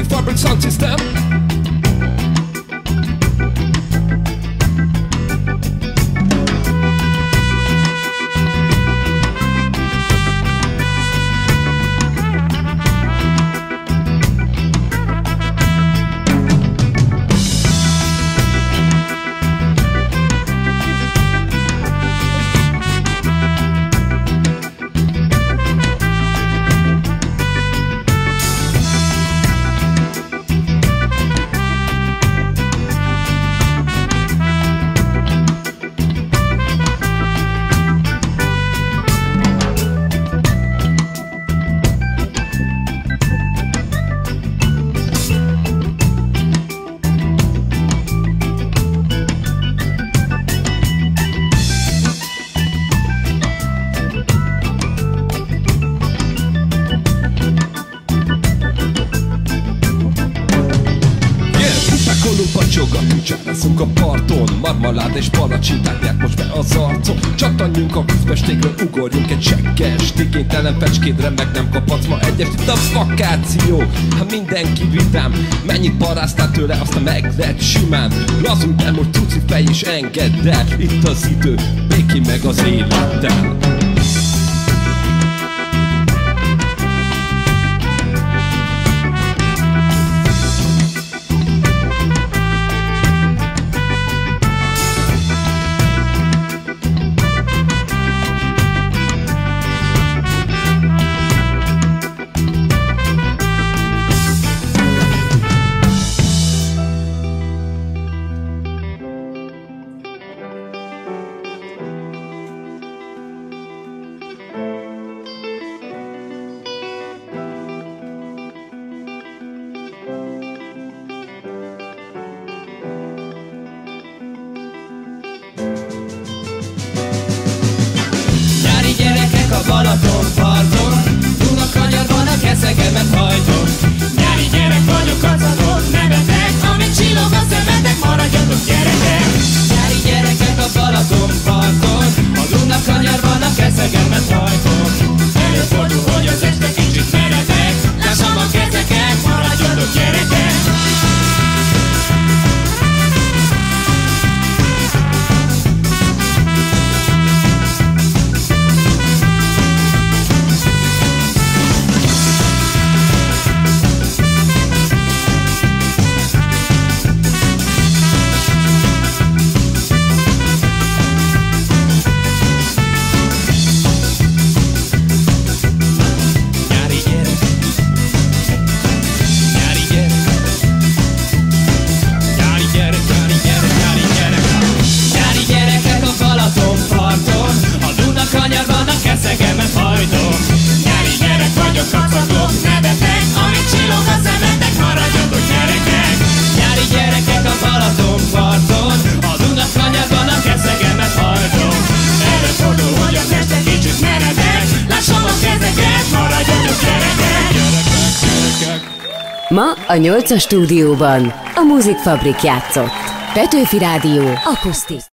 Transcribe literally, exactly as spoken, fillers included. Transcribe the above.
Music Fabric Sound System. Pacsog a tücsázzunk a parton, marmalád és palacsinták nyert most be az arcon. Csattanjunk a vízmestégről, ugorjunk egy csekkes, igénytelen fecskédre meg nem kaphatsz ma egyest. Itt a vakáció, ha mindenki vidám, mennyit paráztál tőle, aztán megvett simán. Lazunk el most cuci fej és engedd el, itt az idő, békén meg az élettel. A Balatonparton, Dunakanyarban a keszegemet hajtom. Nyári gyerek vagyok, kacagok, nevetek, amíg csillog a szemetek, maradjatok gyerekek. Nyári gyerekek a Balatonparton, a Dunakanyarban a keszegemet hajtom. Előfordul, hogy az este kicsit meredek, lássam a kezeket, maradjatok gyerekek. Kanyarban a keszegemet hajtom. Nyári gyerek vagyok, kacagok, nevetek, amíg csillog a szemetek, maradjatok gyerekek. Nyári gyerekek a Balatonparton, a Dunakanyarban a keszegemet hajtom. Előfordul, hogy az este kicsit meredek, lássam a kezeket, maradjatok gyerekek. Gyerekek, gyerekek. Ma a nyolcas stúdióban a Music Fabric játszott. Petőfi Rádió akusztik.